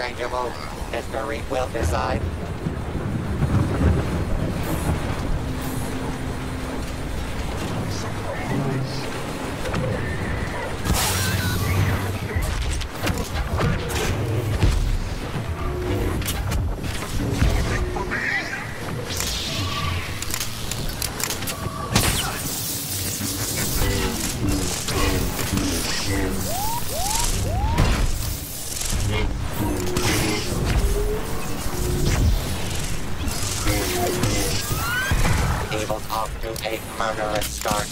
interchangeable. History will decide. Evil's off to a murderous start.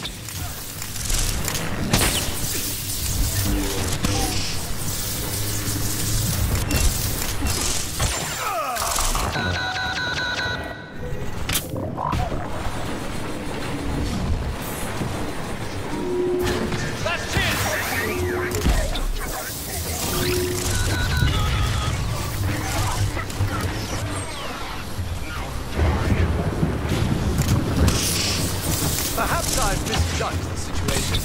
Perhaps I've misjudged the situation.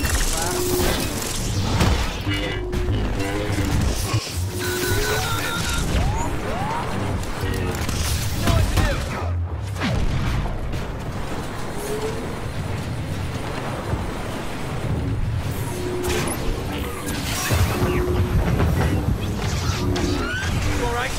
All right.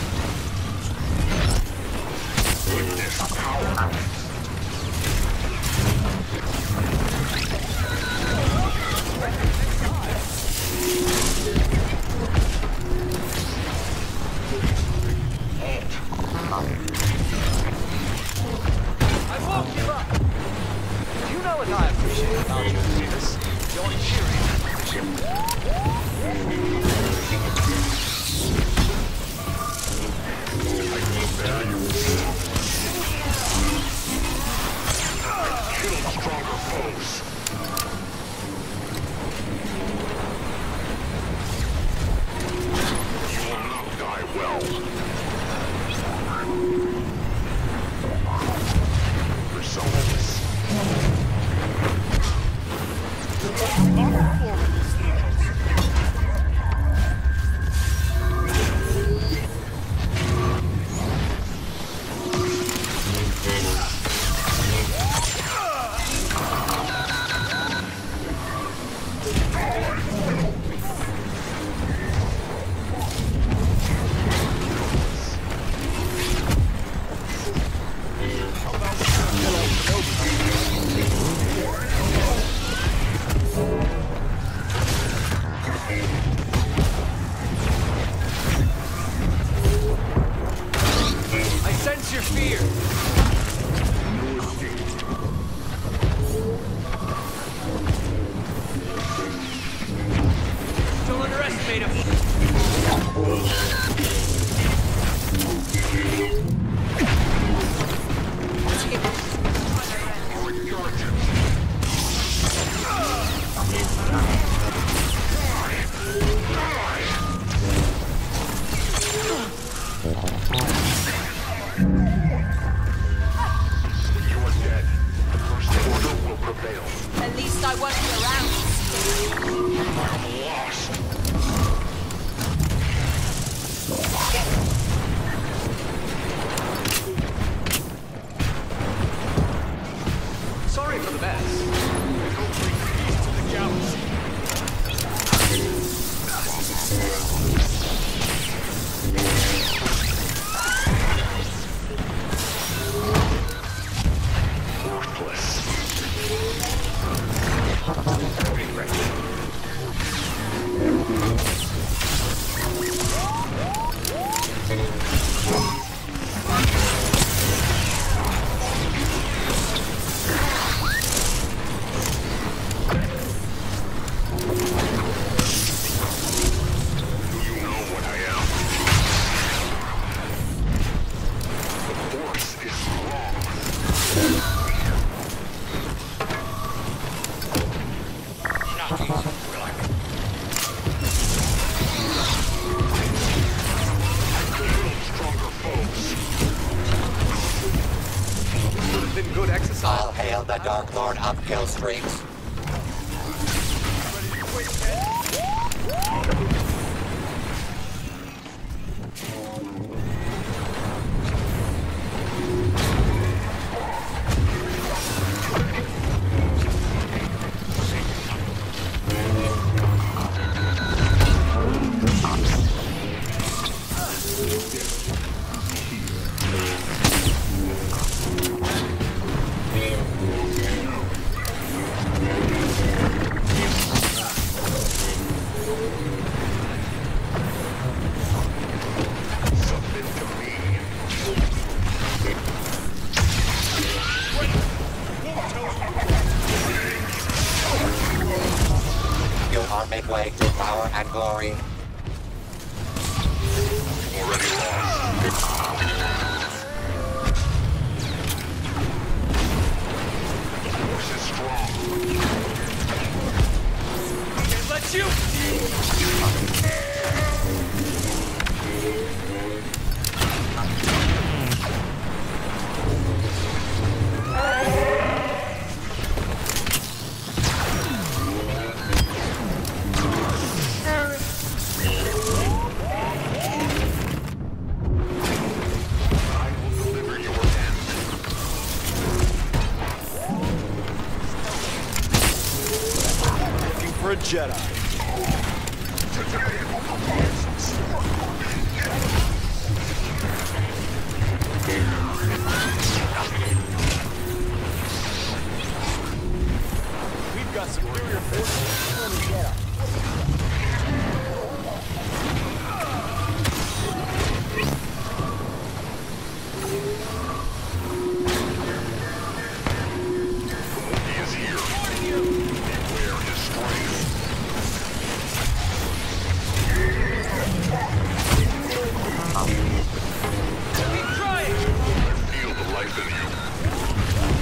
I won't give up. You know what I appreciate about you, Venus. Your cheering. Kill stronger foes. You will not die well. Results. I sense your fear. Don't underestimate him. You're dead. The First Order will prevail. At least I won't be around. I'm lost. Sorry for the mess. Go bring peace to the galaxy. Worthless. I'll hail the Dark Lord up kill streaks. Submit to me. You are midway to power and glory. Already lost. Force is strong. Can't let you! I will deliver your end. Looking for a Jedi. We've got superior forces. He is here. Beware his strength. Try it! Feel the life in you.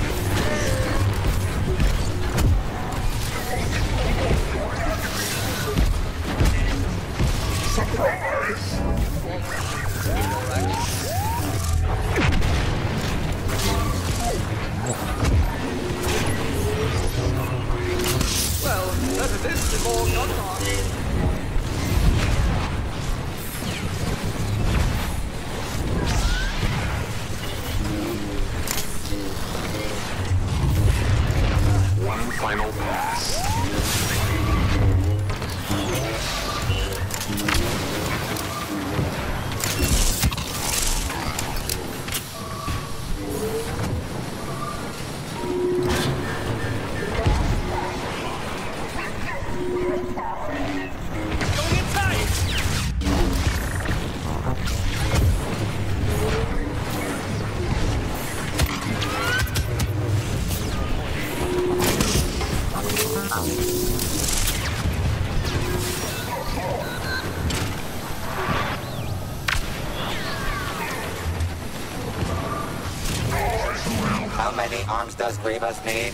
Well, better this than more gun. One final pass. Going in tight! How many arms does Grievous need?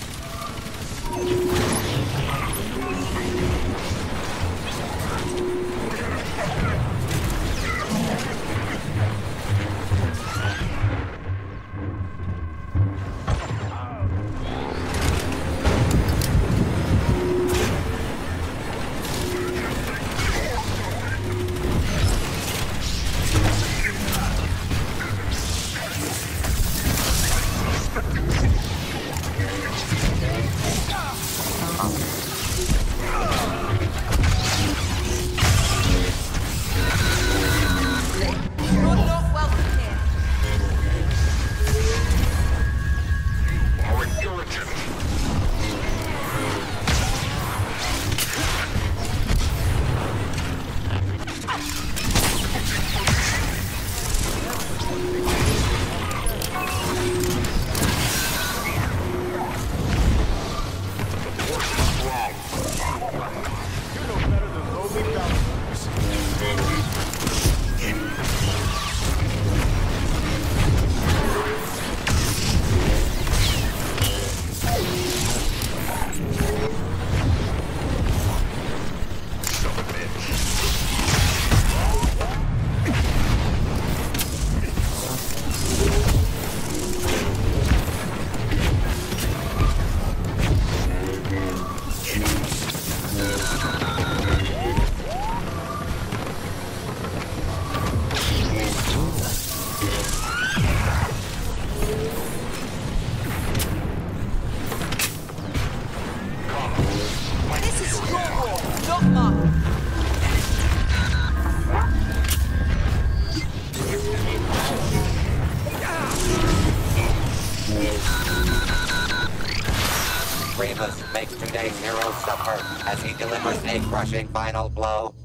Day Zero suffer as he delivers a crushing final blow.